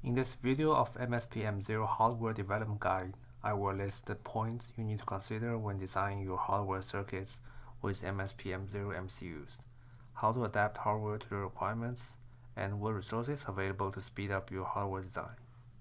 In this video of MSPM0 hardware development guide, I will list the points you need to consider when designing your hardware circuits with MSPM0 MCUs, how to adapt hardware to the requirements, and what resources available to speed up your hardware design.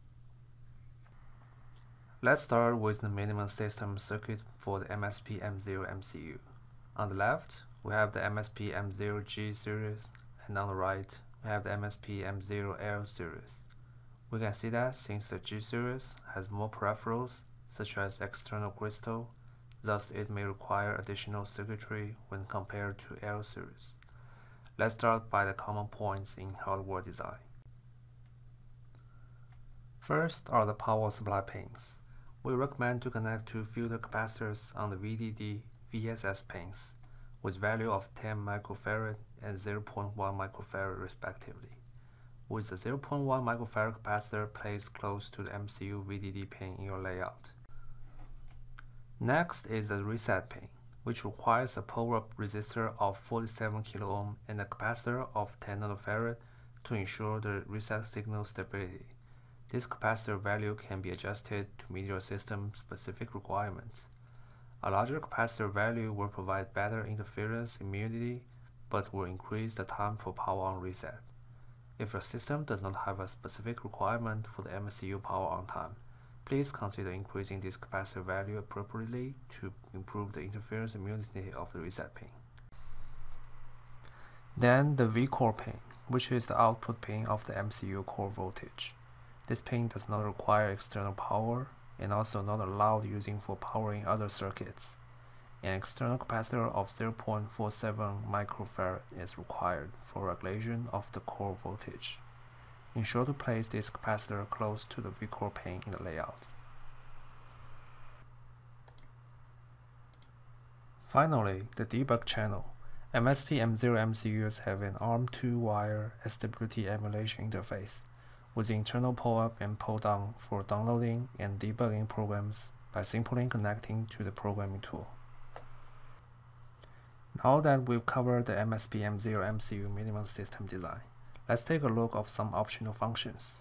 Let's start with the minimum system circuit for the MSPM0 MCU. On the left, we have the MSPM0 G-series, and on the right, we have the MSPM0 L-series. We can see that since the G-series has more peripherals, such as external crystal, thus it may require additional circuitry when compared to L-series. Let's start by the common points in hardware design. First are the power supply pins. We recommend to connect two filter capacitors on the VDD VSS pins with value of 10 microfarad and 0.1 microfarad respectively, with the 0.1 microfarad capacitor placed close to the MCU VDD pin in your layout. Next is the reset pin, which requires a power-up resistor of 47 kΩ and a capacitor of 10 nanofarad to ensure the reset signal stability. This capacitor value can be adjusted to meet your system's specific requirements. A larger capacitor value will provide better interference immunity, but will increase the time for power on reset. If your system does not have a specific requirement for the MCU power on time, please consider increasing this capacitor value appropriately to improve the interference immunity of the reset pin. Then the V-core pin, which is the output pin of the MCU core voltage. This pin does not require external power and also not allowed using for powering other circuits. An external capacitor of 0.47 microfarad is required for regulation of the core voltage. Ensure to place this capacitor close to the V-core pin in the layout. Finally, the debug channel. MSPM0 MCUs have an ARM 2-wire stability emulation interface with internal pull-up and pull-down for downloading and debugging programs by simply connecting to the programming tool. Now that we've covered the MSPM0 MCU minimum system design, let's take a look at some optional functions.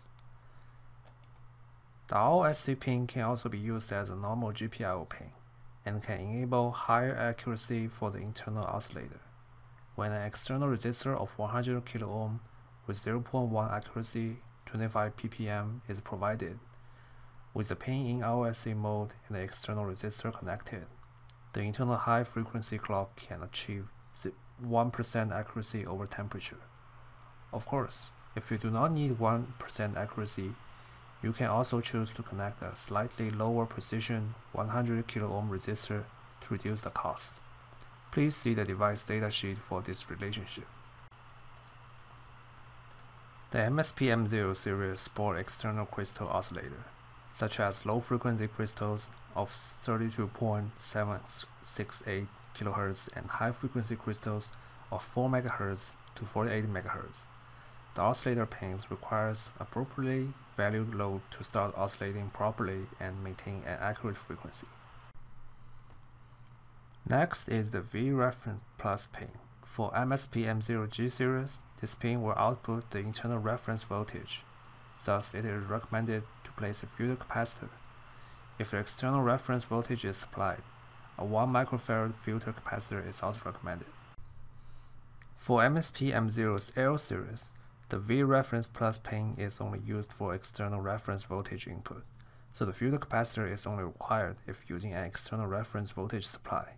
The ROSC pin can also be used as a normal GPIO pin and can enable higher accuracy for the internal oscillator. When an external resistor of 100 kΩ with 0.1 accuracy 25 ppm is provided, with the pin in ROSC mode and the external resistor connected, the internal high frequency clock can achieve 1% accuracy over temperature. Of course, if you do not need 1% accuracy, you can also choose to connect a slightly lower precision 100 kΩ resistor to reduce the cost. Please see the device datasheet for this relationship. The MSPM0 series support external crystal oscillator, such as low-frequency crystals of 32.768 kHz and high-frequency crystals of 4 MHz to 48 MHz. The oscillator pins requires appropriately valued load to start oscillating properly and maintain an accurate frequency. Next is the V-reference plus pin. For MSPM0 G-series, this pin will output the internal reference voltage. Thus, it is recommended to place a filter capacitor. If the external reference voltage is supplied, a 1 microfarad filter capacitor is also recommended. For MSPM0's L-series, the V-reference plus pin is only used for external reference voltage input, so the filter capacitor is only required if using an external reference voltage supply.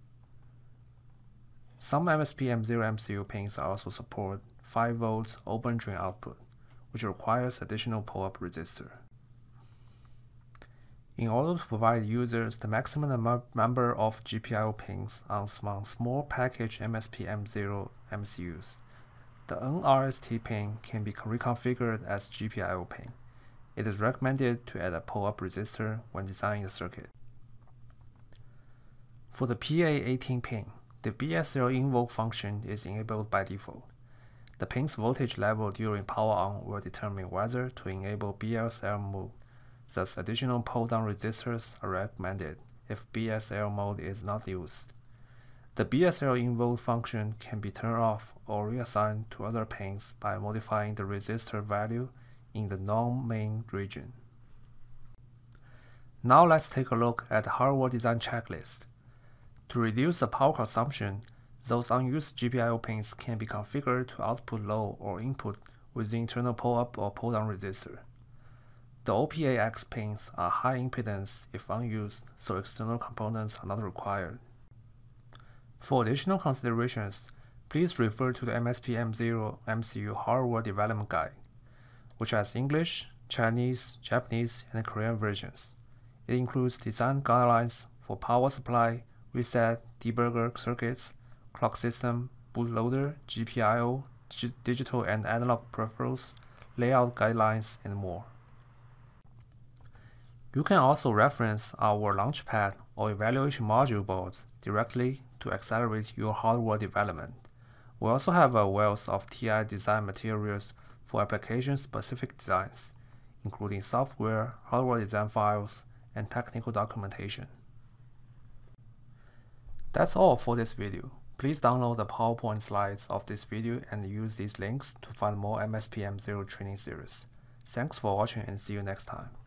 Some MSPM0 MCU pins also support 5 volts open drain output, which requires additional pull-up resistor. In order to provide users the maximum number of GPIO pins on some small package MSPM0 MCUs, the NRST pin can be reconfigured as GPIO pin. It is recommended to add a pull-up resistor when designing the circuit. For the PA18 pin, the BSL invoke function is enabled by default. The pin's voltage level during power on will determine whether to enable BSL mode, thus additional pull-down resistors are recommended if BSL mode is not used. The BSL invoke function can be turned off or reassigned to other pins by modifying the resistor value in the non-main region. Now let's take a look at the hardware design checklist. To reduce the power consumption, those unused GPIO pins can be configured to output low or input with the internal pull-up or pull-down resistor. The OPA-X pins are high impedance if unused, so external components are not required. For additional considerations, please refer to the MSPM0 MCU hardware development guide, which has English, Chinese, Japanese, and Korean versions. It includes design guidelines for power supply, reset, debugger circuits, clock system, bootloader, GPIO, digital and analog peripherals, layout guidelines, and more. You can also reference our LaunchPad or evaluation module boards directly to accelerate your hardware development. We also have a wealth of TI design materials for application-specific designs, including software, hardware design files, and technical documentation. That's all for this video. Please download the PowerPoint slides of this video and use these links to find more MSPM0 training series. Thanks for watching and see you next time.